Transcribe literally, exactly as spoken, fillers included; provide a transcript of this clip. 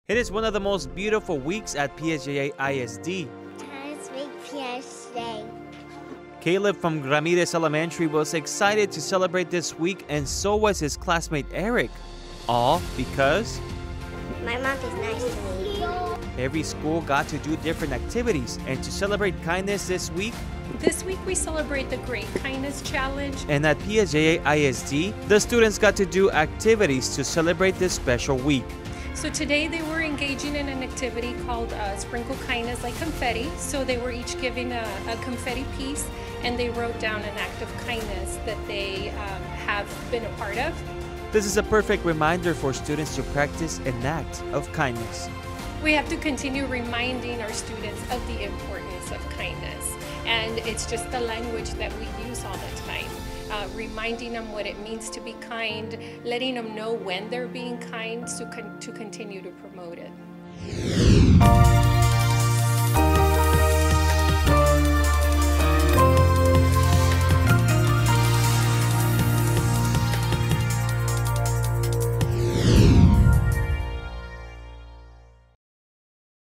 It is one of the most beautiful weeks at P S J A I S D. Times Week P S J A. Caleb from Ramirez Elementary was excited to celebrate this week, and so was his classmate Eric. All because My mom is nice to me. every school got to do different activities, and to celebrate kindness this week, This week we celebrate the Great Kindness Challenge. and at P S J A I S D, the students got to do activities to celebrate this special week. So today they were engaging in an activity called uh, Sprinkle Kindness like confetti. So they were each given a, a confetti piece and they wrote down an act of kindness that they um, have been a part of. This is a perfect reminder for students to practice an act of kindness. We have to continue reminding our students of the importance of kindness. And it's just the language that we use all the time. Uh, reminding them what it means to be kind, letting them know when they're being kind to, con to continue to promote it.